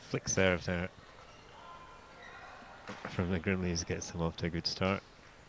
flick serve there from the Grimleys gets them off to a good start.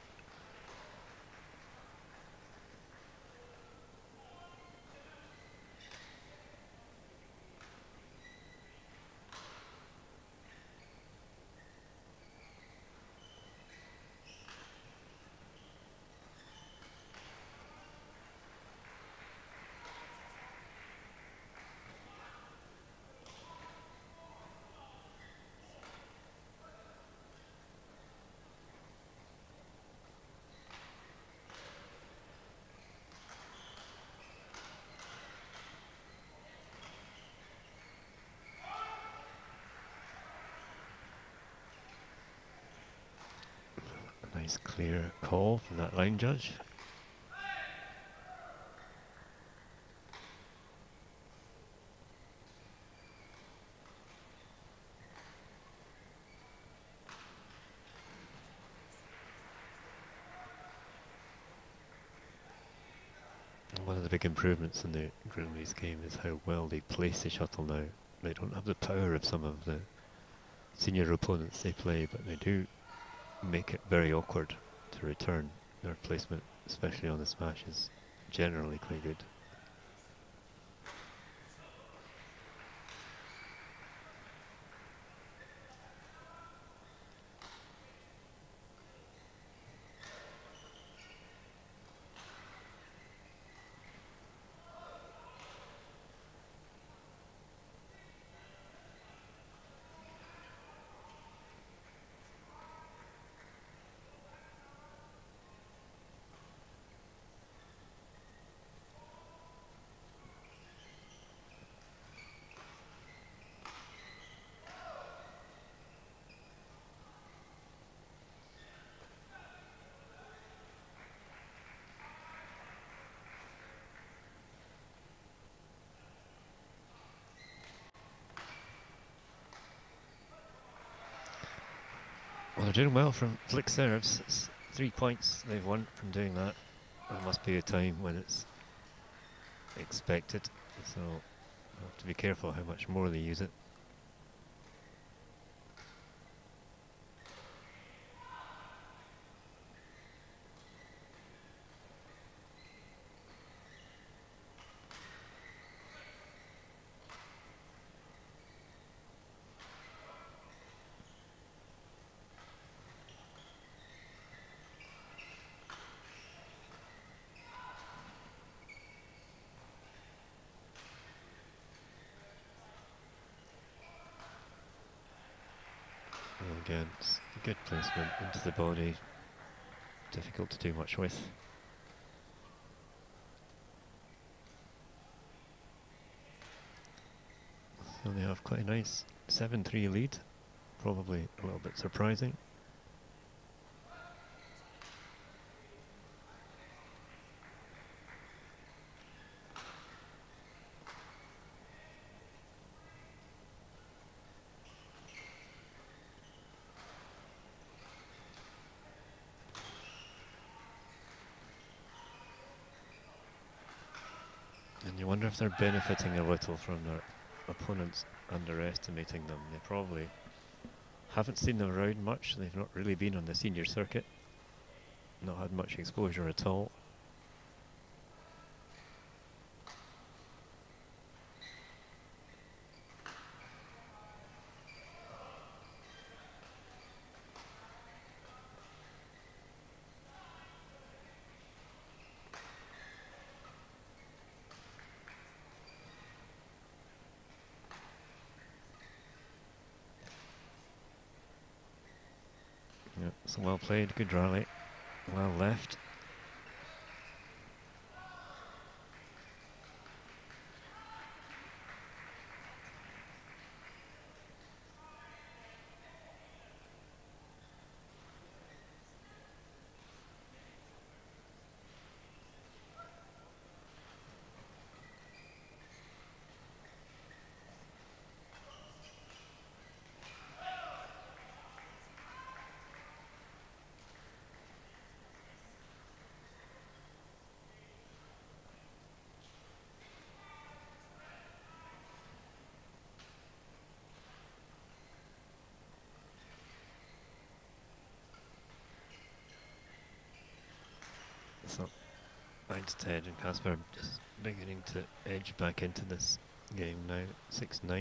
Nice clear call from that line judge. One of the big improvements in the Grimley's game is how well they place the shuttle now. They don't have the power of some of the senior opponents they play, but they do make it very awkward to return. Their placement, especially on the smash, is generally quite good. Well, they're doing well from flick serves. It's 3 points they've won from doing that. There must be a time when it's expected, so I have to be careful how much more they use it. Again, it's a good placement into the body. Difficult to do much with. So they have quite a nice 7-3 lead. Probably a little bit surprising. And you wonder if they're benefiting a little from their opponents underestimating them. They probably haven't seen them around much. They've not really been on the senior circuit. Not had much exposure at all. Yeah, so well played, good rally, well left. So Eidestedt and Kaesbauer just beginning to edge back into this game now. 6-9.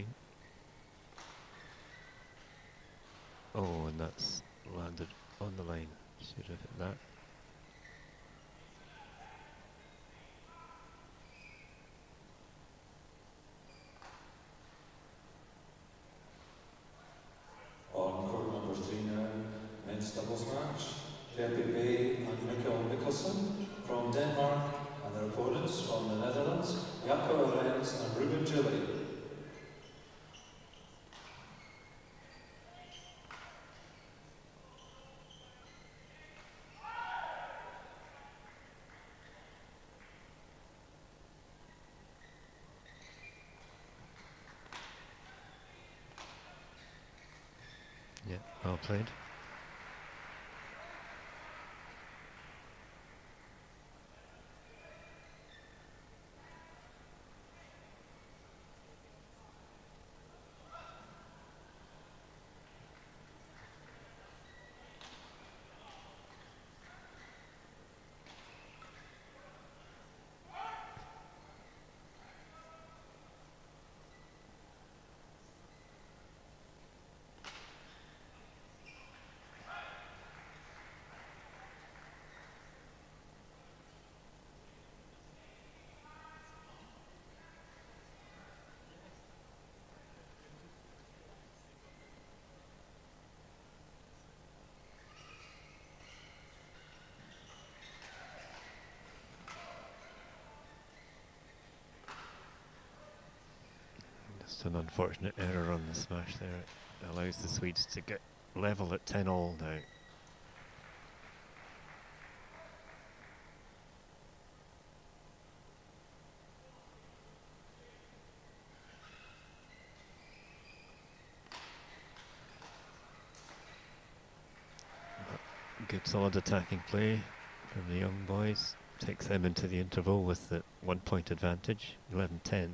Oh, and that's landed on the line. Should have hit that. On court number 3 now, men's doubles match. Pepe and Mikkel Mikkelsen from Denmark and their opponents from the Netherlands, Jaco Arens and Ruben Gilly. Yeah, well played. Just an unfortunate error on the smash there. It allows the Swedes to get level at 10-all now. Good solid attacking play from the young boys. Takes them into the interval with the 1 point advantage, 11-10.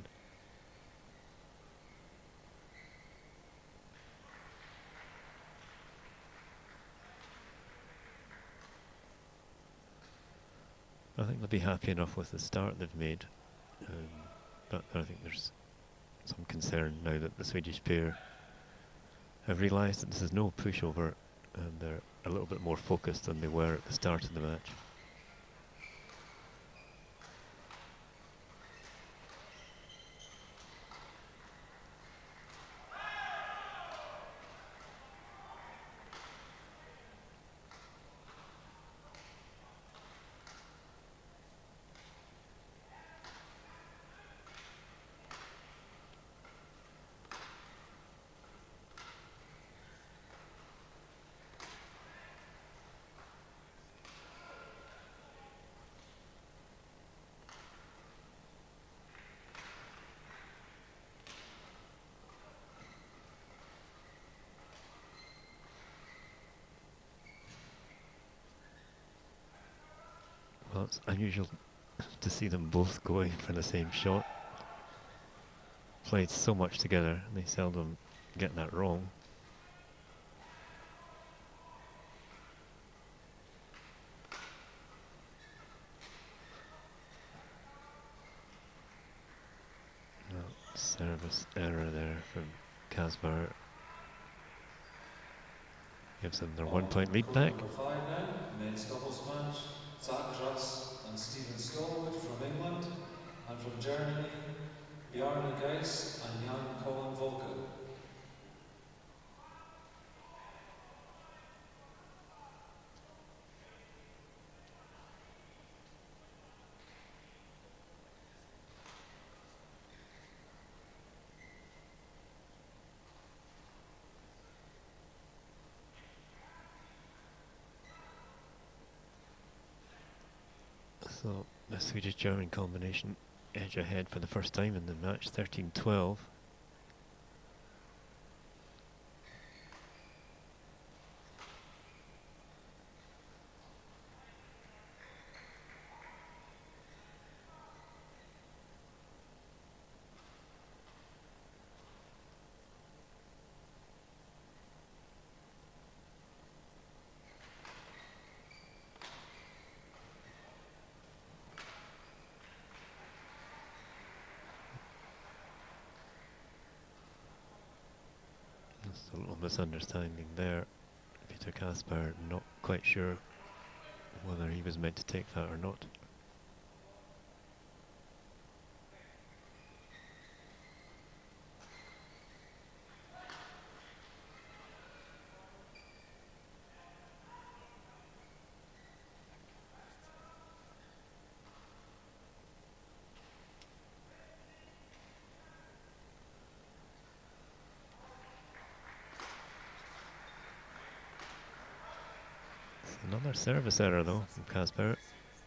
I think they'll be happy enough with the start they've made, but I think there's some concern now that the Swedish pair have realised that this is no pushover and they're a little bit more focused than they were at the start of the match. Well, it's unusual to see them both going for the same shot. Played so much together, and they seldom get that wrong. No, service error there from Kaesbauer. Gives them their 1 point lead back. Number 5 now, men's doubles match. Zach Russ and Stephen Stallwood from England, and from Germany, Bjarne Geis and Jan Cohen Volker. So the Swedish-German combination edge ahead for the first time in the match, 13-12. Just a little misunderstanding there. Peter Kaesbauer not quite sure whether he was meant to take that or not. Another service error though from Kaesbauer.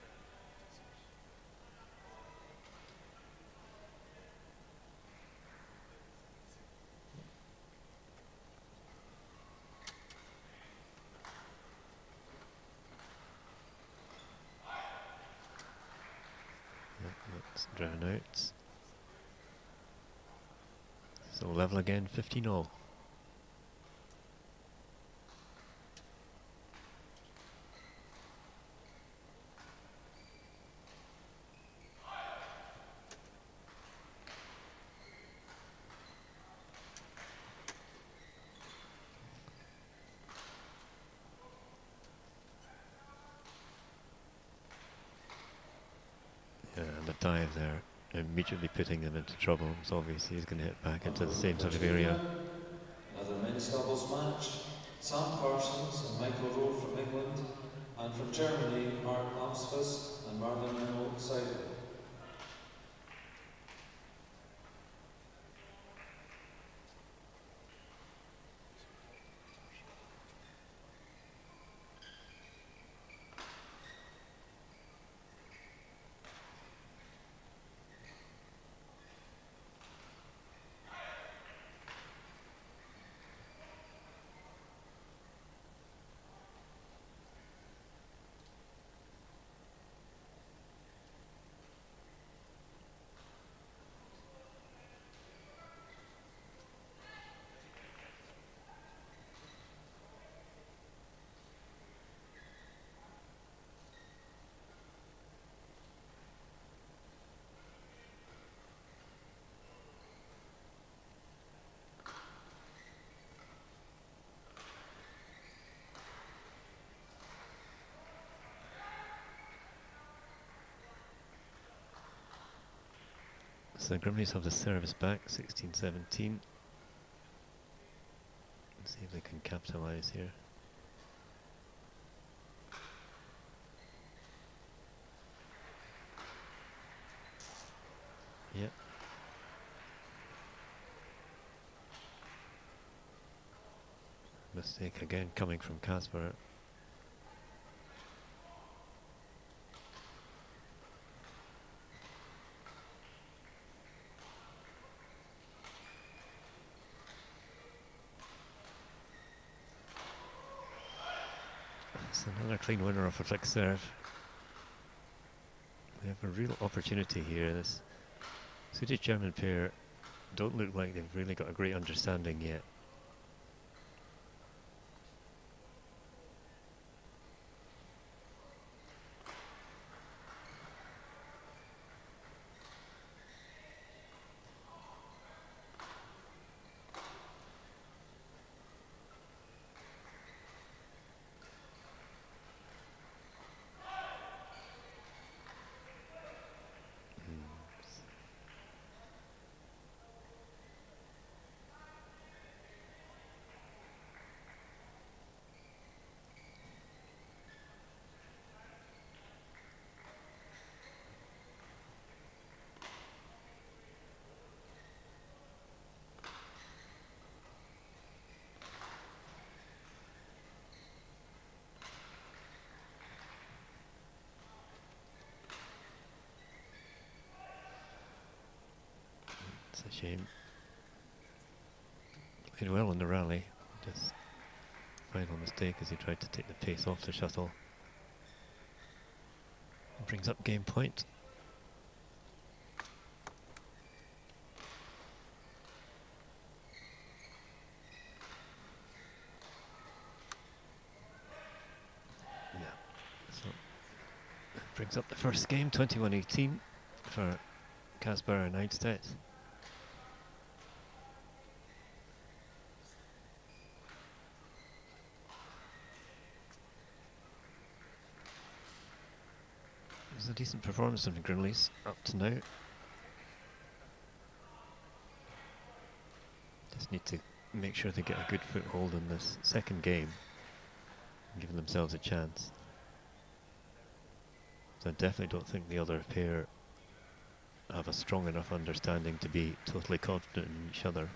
Yep, that's drown out. So level again, 15-all. Yeah, and the dive there, immediately putting them into trouble. It's obvious he's going to hit back into the same sort of area. Another men's doubles match. Sam Parsons and Michael Rowe from England, and from Germany, Mark Amsfus and Marvin Seidel. So the Grimleys have the service back, 16-17. Let's see if they can capitalise here. Yep. Mistake again coming from Kaesbauer. It's another clean winner off a flick serve. We have a real opportunity here. This Swedish-German pair don't look like they've really got a great understanding yet. It's a shame. Played well in the rally. Just final mistake as he tried to take the pace off the shuttle. Brings up game point. Yeah. So brings up the first game, 21-18 for Kaesbauer and Eidestedt. was a decent performance from the Grimleys up to now. Just need to make sure they get a good foothold in this second game and give themselves a chance. So I definitely don't think the other pair have a strong enough understanding to be totally confident in each other.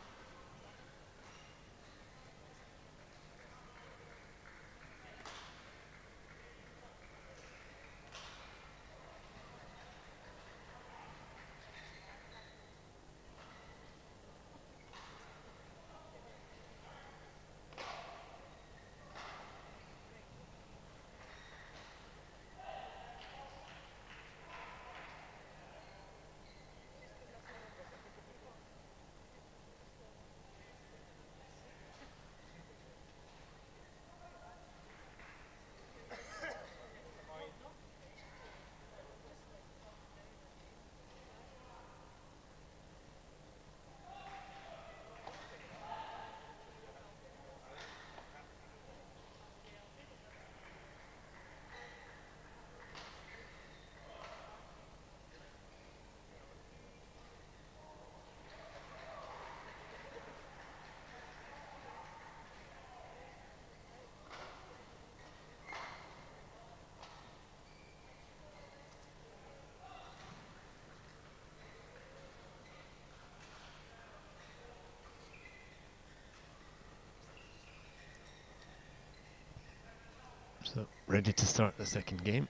So ready to start the second game.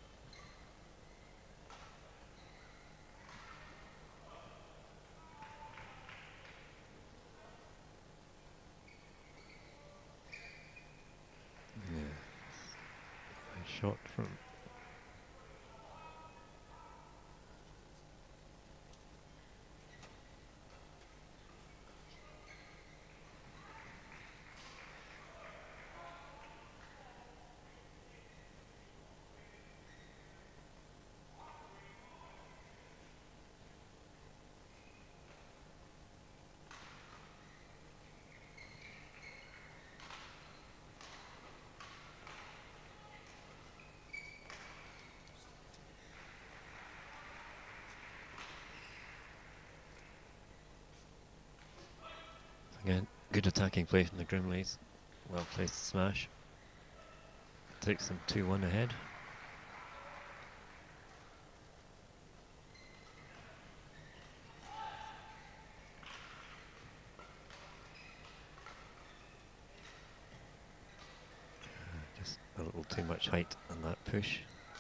Yeah. Nice shot from again, good attacking play from the Grimleys. Well placed smash. Takes them 2-1 ahead. Just a little too much height on that push.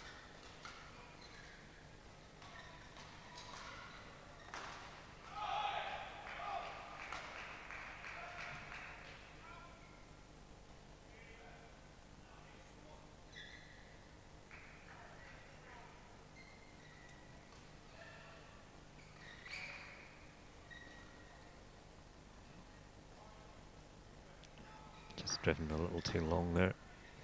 Just driven a little too long there.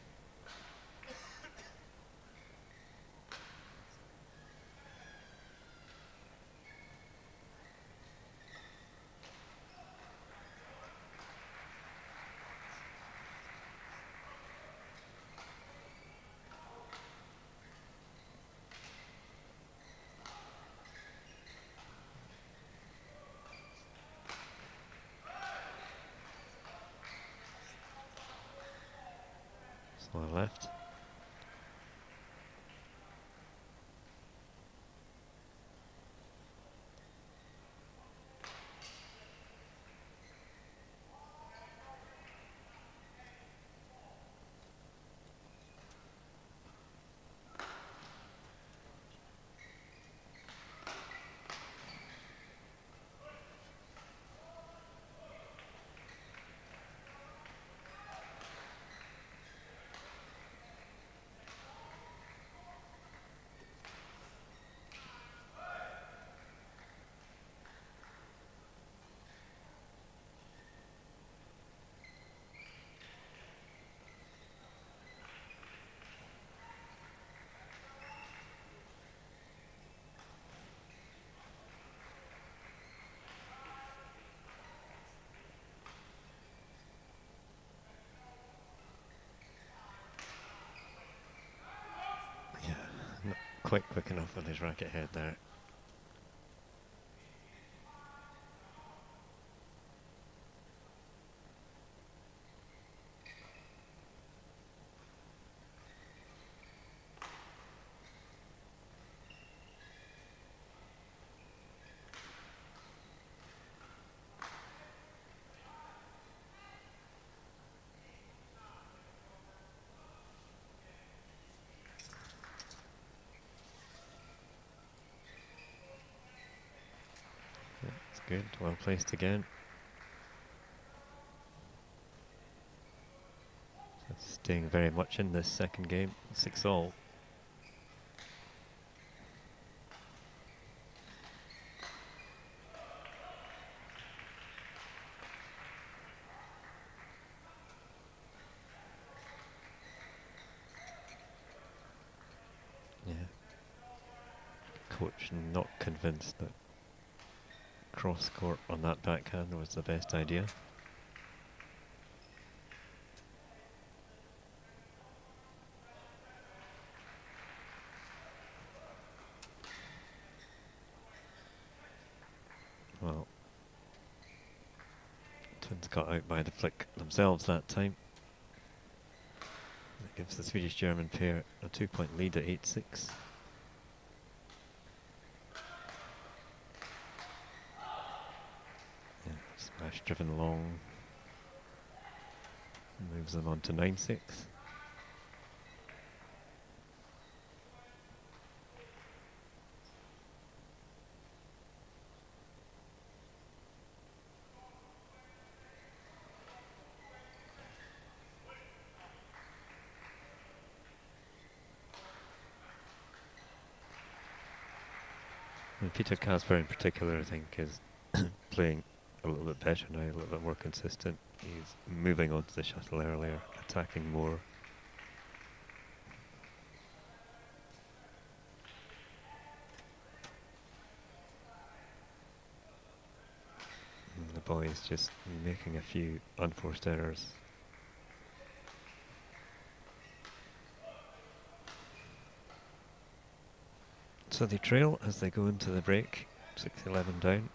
Slow left. quite quick enough on his racket head there. That's good, well placed again. So staying very much in this second game, 6-all. Yeah. Coach not convinced that cross court on that backhand was the best idea. Well, Twins got out by the flick themselves that time. That gives the Swedish-German pair a 2-point lead at 8-6. Yeah, smash driven long. Moves them on to 9-6. And Peter Kaesbauer in particular, I think, is playing a little bit better now, a little bit more consistent. He's moving onto the shuttle earlier, attacking more. And the boys just making a few unforced errors. So they trail as they go into the break, 6-11 down.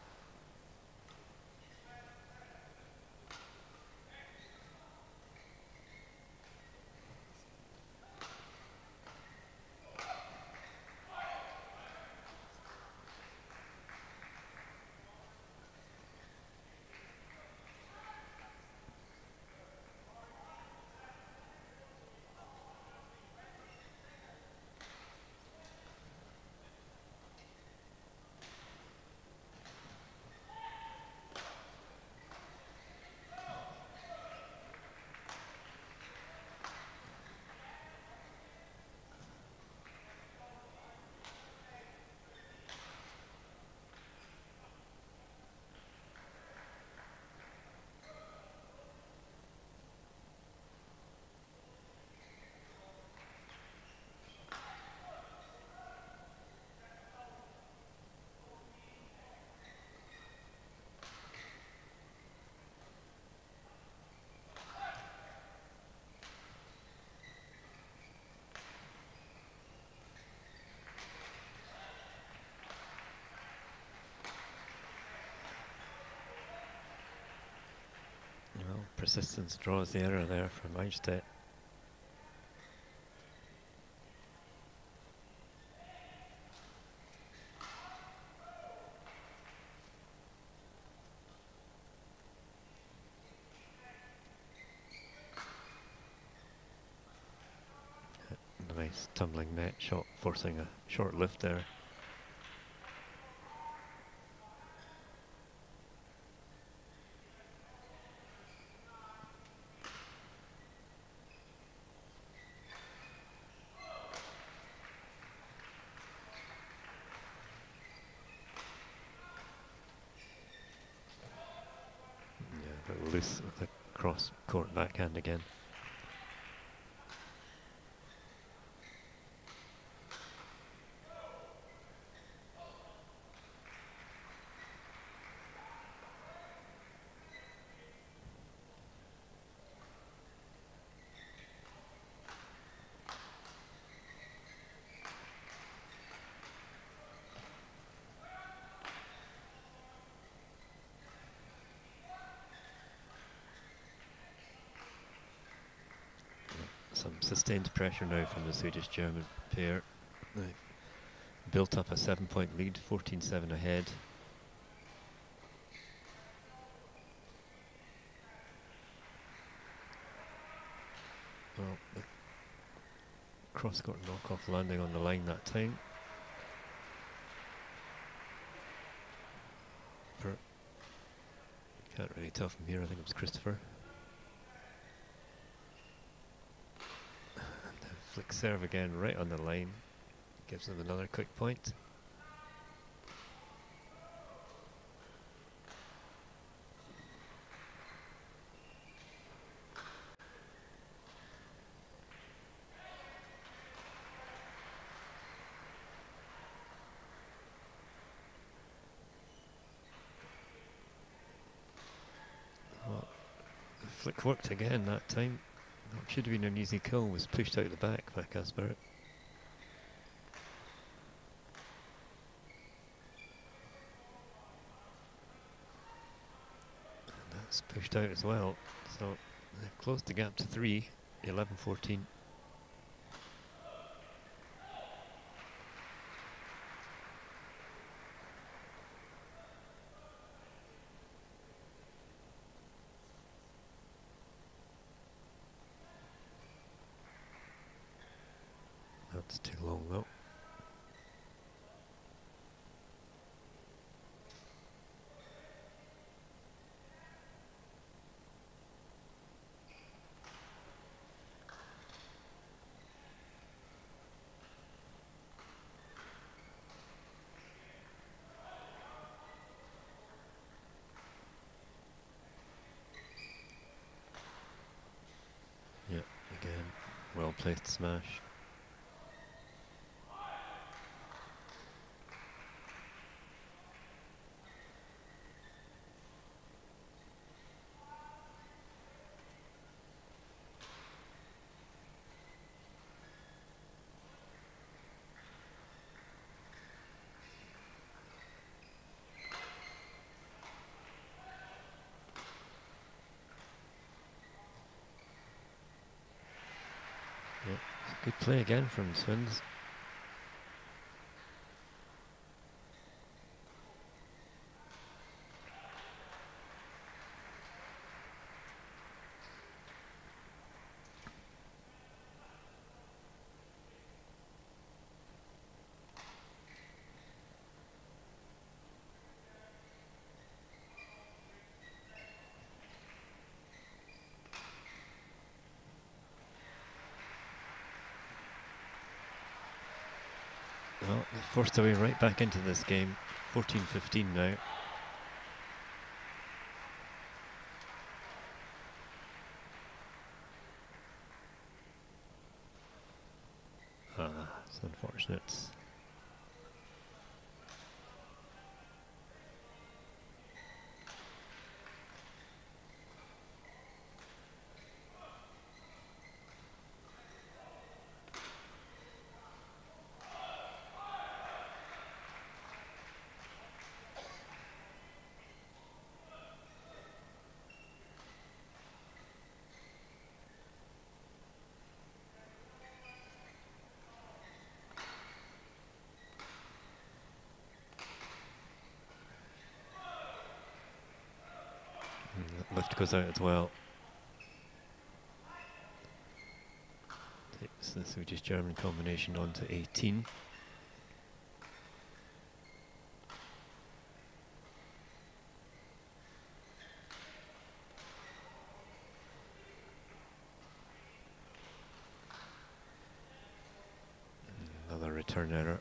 Well, persistence draws the error there from Eidestedt. Nice tumbling net shot, forcing a short lift there. Yeah, a bit loose with the cross court backhand again. some sustained pressure now from the Swedish-German pair. They've built up a 7-point lead, 14-7 ahead. Well, the cross-court knock-off landing on the line that time. Can't really tell from here, I think it was Christopher. And the flick serve again, right on the line. Gives them another quick point. Well, the flick worked again that time. That should have been an easy kill, was pushed out the back by Kaesbauer. That's pushed out as well, so they've closed the gap to 3, 11-14. That's too long though. Yeah, again, well placed smash. Yeah, good play again from Swins. Well, they're forced their way right back into this game. 14-15 now. Ah, it's unfortunate. That lift goes out as well. Takes the Swedish-German combination on to 18. Another return error.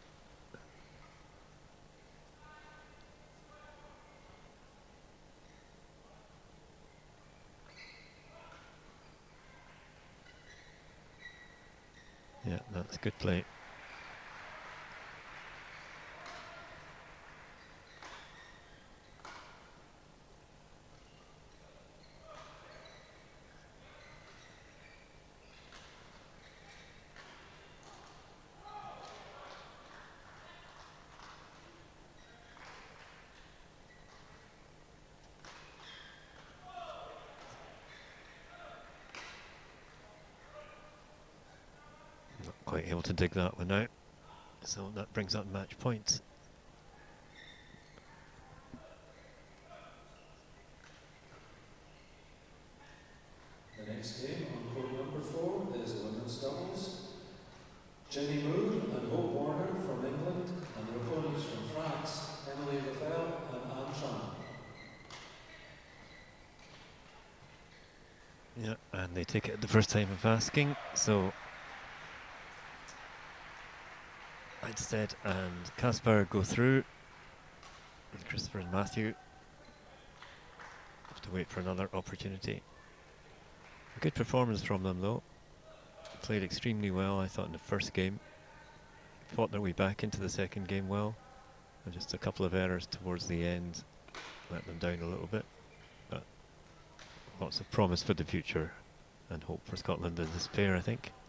Yeah, that's good play. quite able to dig that one out. So that brings up match points. The next game on court number 4 is women's doubles. Jenny Moore and Hope Warner from England, and their opponents from France, Emily Lefel and Anne Tran. Yeah, and they take it the first time of asking, so Eidestedt and Kaesbauer go through, and Christopher and Matthew have to wait for another opportunity. A good performance from them though. Played extremely well, I thought, in the first game. Fought their way back into the second game well, and just a couple of errors towards the end let them down a little bit. But lots of promise for the future and hope for Scotland in this pair, I think.